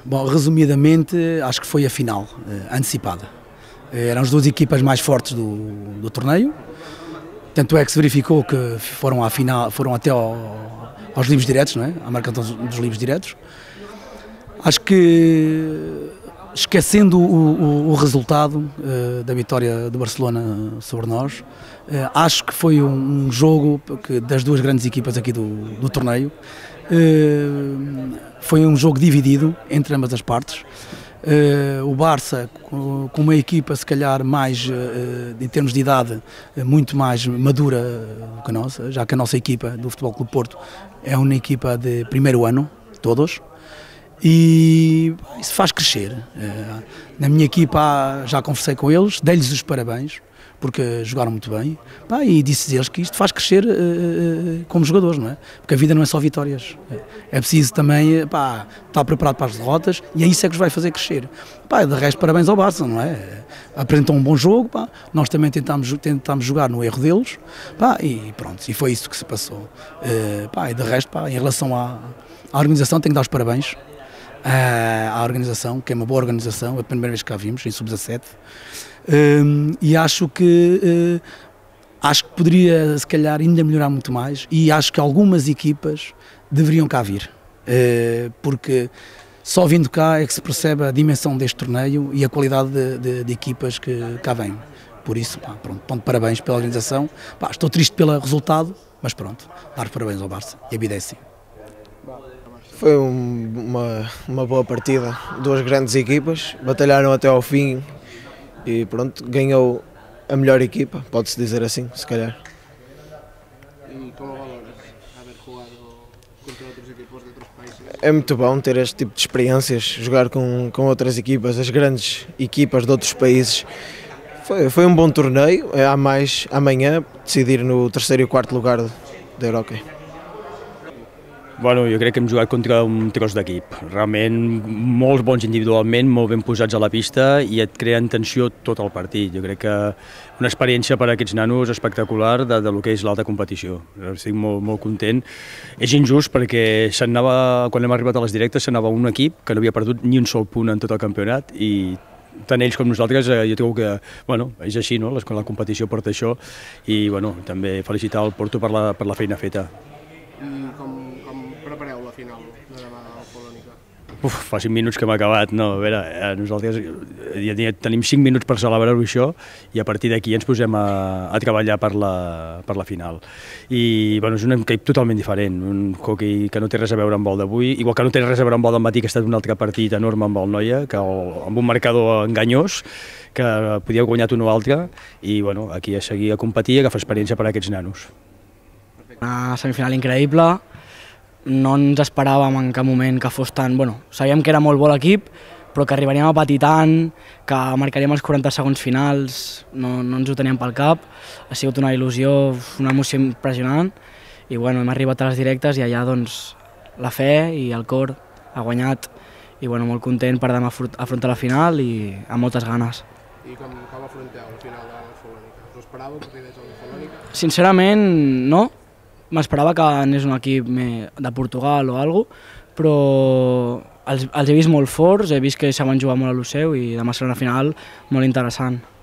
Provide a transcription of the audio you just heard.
Bom, resumidamente, acho que foi a final, antecipada. Eram as duas equipas mais fortes do torneio, tanto é que se verificou que foram à final, foram até aos livros diretos, não é? À marcação dos livros diretos. Acho que, esquecendo o resultado da vitória do Barcelona sobre nós, acho que foi um jogo das duas grandes equipas aqui do torneio. Foi um jogo dividido entre ambas as partes. O Barça, com uma equipa se calhar mais, em termos de idade, muito mais madura do que a nossa, já que a nossa equipa do Futebol Clube Porto é uma equipa de primeiro ano, todos, e isso faz crescer. Na minha equipa já conversei com eles, dei-lhes os parabéns, porque jogaram muito bem, e disse-lhes que isto faz crescer como jogadores, não é? Porque a vida não é só vitórias, é preciso também estar preparado para as derrotas, e é isso que os vai fazer crescer. De resto, parabéns ao Barça, não é? Apresentam um bom jogo, nós também tentámos jogar no erro deles, e pronto, e foi isso que se passou. E de resto, em relação à organização, tenho que dar os parabéns à organização, que é uma boa organização, é a primeira vez que cá vimos, em sub-17, e acho que poderia se calhar ainda melhorar muito mais, e acho que algumas equipas deveriam cá vir, porque só vindo cá é que se percebe a dimensão deste torneio e a qualidade de equipas que cá vêm. Por isso, pronto, parabéns pela organização. Estou triste pelo resultado, mas pronto, dar parabéns ao Barça, e a vida é assim. Foi uma boa partida, duas grandes equipas, batalharam até ao fim e pronto, ganhou a melhor equipa, pode-se dizer assim, se calhar. E como valoras haver jogado contra outras equipas de outros países? É muito bom ter este tipo de experiências, jogar com outras equipas, as grandes equipas de outros países. Foi um bom torneio, há mais amanhã, decidir no terceiro e quarto lugar da Eurohockey. Bueno, jo crec que hem jugat contra un tros d'equip, realment molts bons individualment, molt ben posats a la pista i et creen tensió tot el partit. Jo crec que una experiència per a aquests nanos espectacular de lo que és l'alta competició. Estic molt content. És injust perquè quan hem arribat a les directes s'anava un equip que no havia perdut ni un sol punt en tot el campionat i tant ells com nosaltres, jo trobo que és així, no? La competició porta això i també felicitar el Porto per la feina feta. I com prepareu la final de demà al Polònica? Fa 5 minuts que hem acabat, no, a veure, nosaltres ja tenim 5 minuts per celebrar-ho això i a partir d'aquí ens posem a treballar per la final. I és un equip totalment diferent, un hockey que no té res a veure amb el d'avui, igual que no té res a veure amb el del matí, que ha estat un altre partit enorme amb el Noia, amb un marcador enganyós, que podia haver guanyat un o altre, i aquí a seguir a competir i agafar experiència per a aquests nanos. Una semifinal increïble, no ens esperàvem en cap moment que fos tan... Sabíem que era molt bo l'equip, però que arribaríem a patir tant, que marcaríem els 40 segons finals, no ens ho teníem pel cap. Ha sigut una il·lusió, una emoció impressionant, i hem arribat a les directes i allà la fe i el cor ha guanyat, i molt content per demà afrontar la final i amb moltes ganes. I com afronteu la final de la Polònica? Us ho esperàveu que quedés el Polònica? Sincerament, no. M'esperava que anés un equip de Portugal o alguna cosa, però els he vist molt forts, he vist que saben jugar molt a lo seu i demà serà una final molt interessant.